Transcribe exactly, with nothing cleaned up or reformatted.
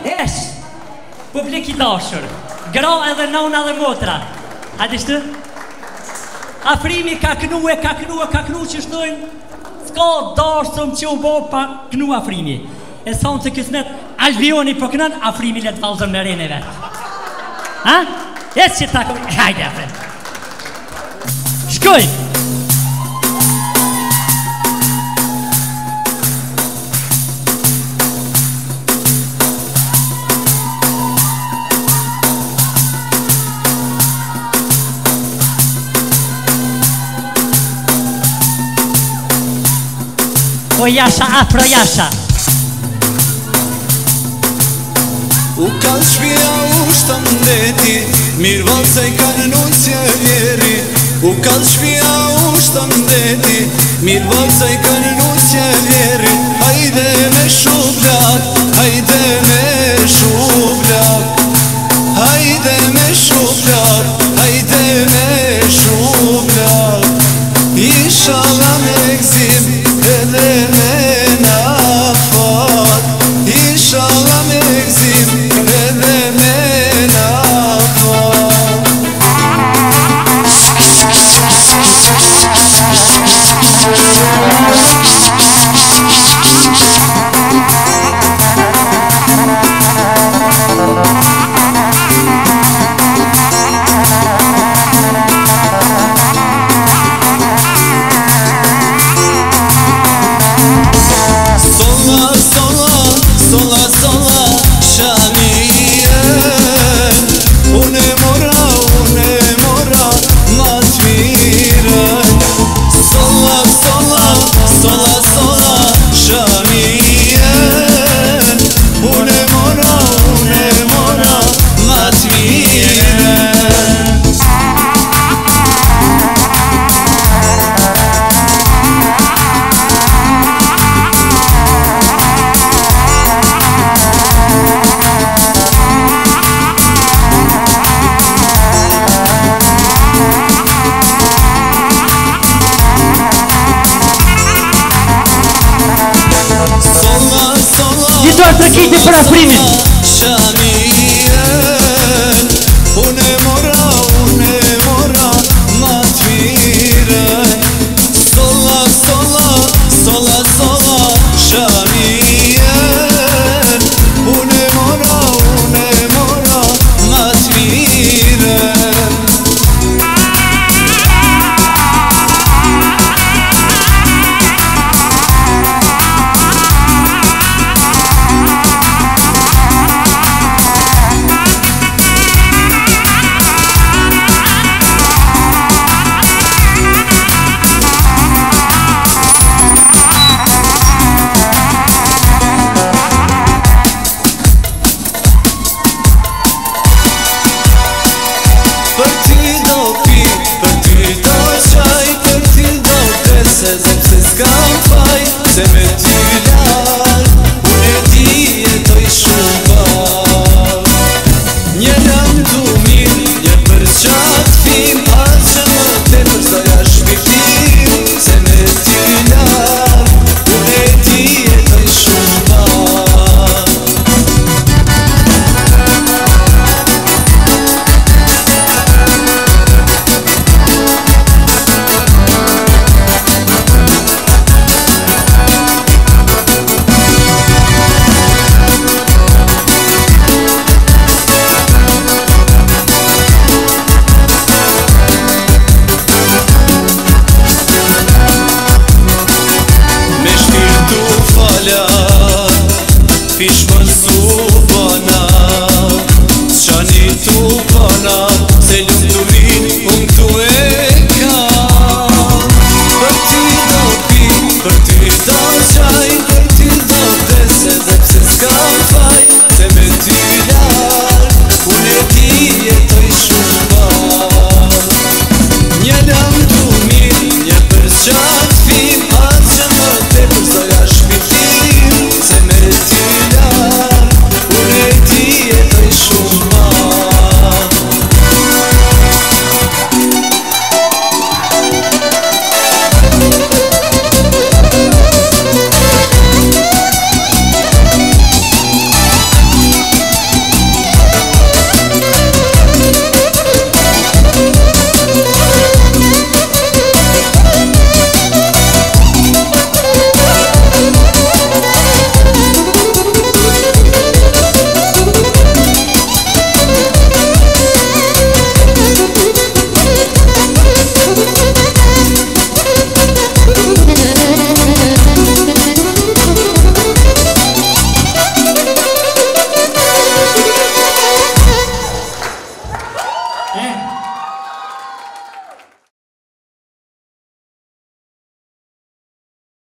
Esh, publik i dashur, gra edhe nona dhe motra. Hajde shtë? Afrimi ka knu e ka knu e ka knu që shtojnë, s'ka dashëm që u bo pa knu Afrimi. E thonë të kësmet, Albioni po kënën, Afrimi le të valzëm në rene vetë. Ha? E që ta këmë, hajde afre. Shkoj! O jasha, afro jasha. U kanë shpia u shtëm deti, mirë valse i kanë nusje vjeri. U kanë shpia u shtëm deti, mirë valse i kanë nusje vjeri. Hajde me shublak, hajde me shublak, hajde me shublak, hajde me shublak. Inshallah me gzim edhe me nafat, inshallah me gzim edhe me nafat. Për Afrimin.